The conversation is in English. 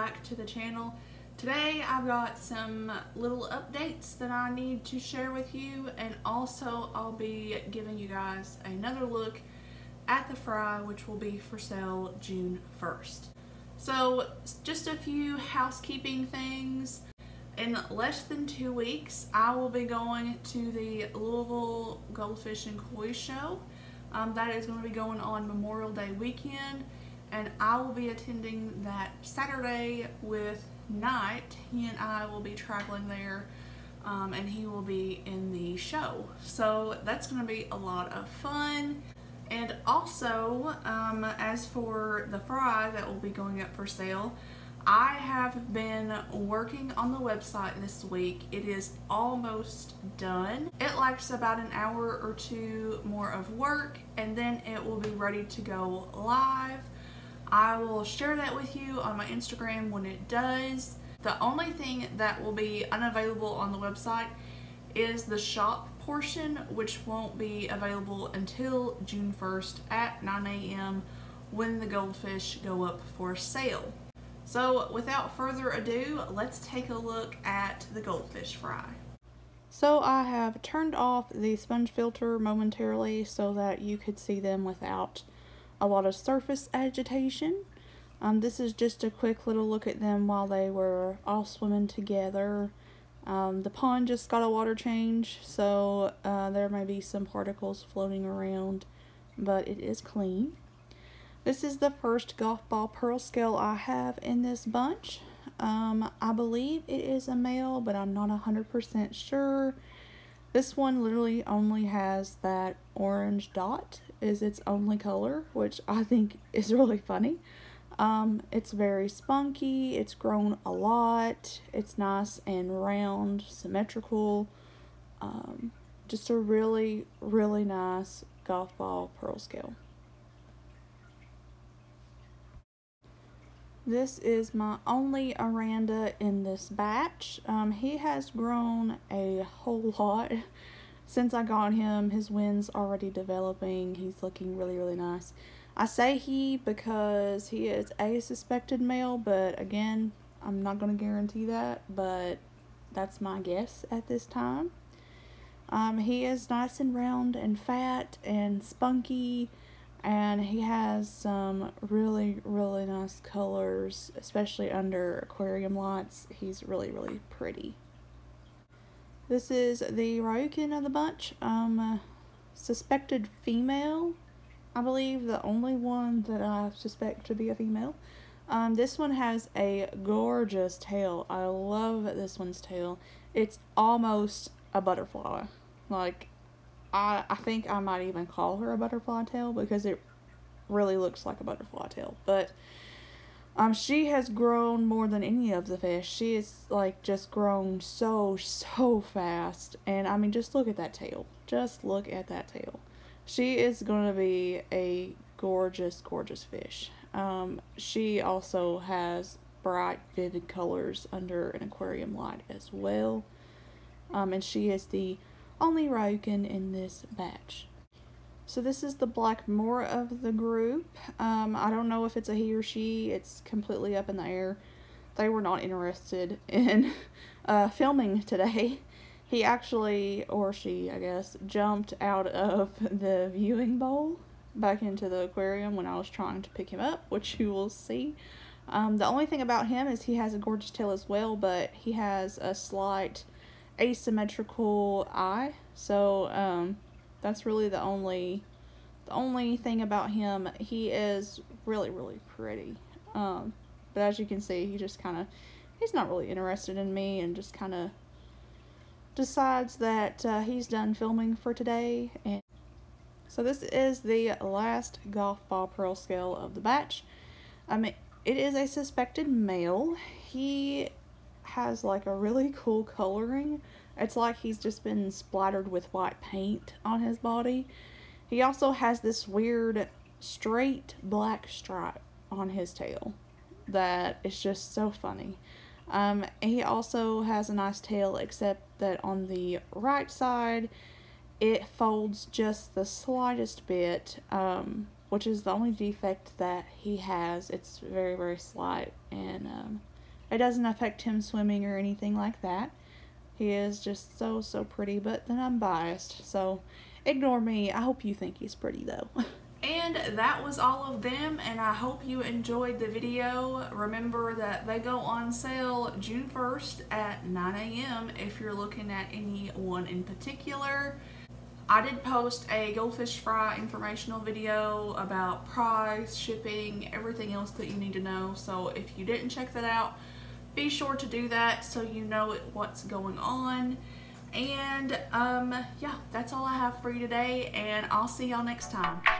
back to the channel. Today I've got some little updates that I need to share with you, and also I'll be giving you guys another look at the fry, which will be for sale June 1st. So just a few housekeeping things. In less than 2 weeks, I will be going to the Louisville Goldfish and Koi Show. That is going to be going on Memorial Day weekend, and I will be attending that Saturday with Knight. He and I will be traveling there, and he will be in the show. So that's going to be a lot of fun. And also, as for the fry that will be going up for sale, I have been working on the website this week. It is almost done. It likes about an hour or two more of work, and then it will be ready to go live. I will share that with you on my Instagram when it does. The only thing that will be unavailable on the website is the shop portion, which won't be available until June 1st at 9 a.m. when the goldfish go up for sale. So without further ado, let's take a look at the goldfish fry. So I have turned off the sponge filter momentarily so that you could see them without a lot of surface agitation. This is just a quick little look at them while they were all swimming together. The pond just got a water change, so there may be some particles floating around, but it is clean. This is the first golf ball pearl scale I have in this bunch. I believe it is a male, but I'm not 100% sure. This one literally only has that orange dot is its only color, which I think is really funny. It's very spunky, it's grown a lot, it's nice and round, symmetrical. Just a really, really nice golf ball pearl scale. This is my only Aranda in this batch. He has grown a whole lot since I got him. His wind's already developing. He's looking really, really nice. I say he because he is a suspected male, but again, I'm not going to guarantee that, but that's my guess at this time. He is nice and round and fat and spunky, and he has some really, really nice colors, especially under aquarium lights. He's really, really pretty. This is the Ryukin of the bunch. Suspected female. I believe the only one that I suspect to be a female. This one has a gorgeous tail. I love this one's tail. It's almost a butterfly. Like, I think I might even call her a butterfly tail because it really looks like a butterfly tail. But she has grown more than any of the fish. She is like just grown so fast. And I mean, just look at that tail. Just look at that tail. She is going to be a gorgeous, gorgeous fish. She also has bright, vivid colors under an aquarium light as well. And she is the only Ryukin in this batch. So this is the black moor of the group. I don't know if it's a he or she. It's completely up in the air. They were not interested in filming today. He actually, or she, I guess, jumped out of the viewing bowl back into the aquarium when I was trying to pick him up, which you will see. The only thing about him is he has a gorgeous tail as well, but he has a slight asymmetrical eye. So that's really the only thing about him. He is really, really pretty. But as you can see, he's not really interested in me, and just kind of decides that he's done filming for today. And so this is the last golf ball pearl scale of the batch. It is a suspected male. He has like a really cool coloring. It's like he's just been splattered with white paint on his body. He also has this weird straight black stripe on his tail that is just so funny. He also has a nice tail, except that on the right side it folds just the slightest bit, which is the only defect that he has. It's very, very slight, and It doesn't affect him swimming or anything like that. He is just so pretty, but then I'm biased, so ignore me. I hope you think he's pretty though. And that was all of them, and I hope you enjoyed the video. Remember that they go on sale June 1st at 9 a.m. if you're looking at any one in particular. I did post a goldfish fry informational video about price, shipping, everything else that you need to know. So if you didn't check that out, be sure to do that so you know what's going on. And yeah, that's all I have for you today, and I'll see y'all next time.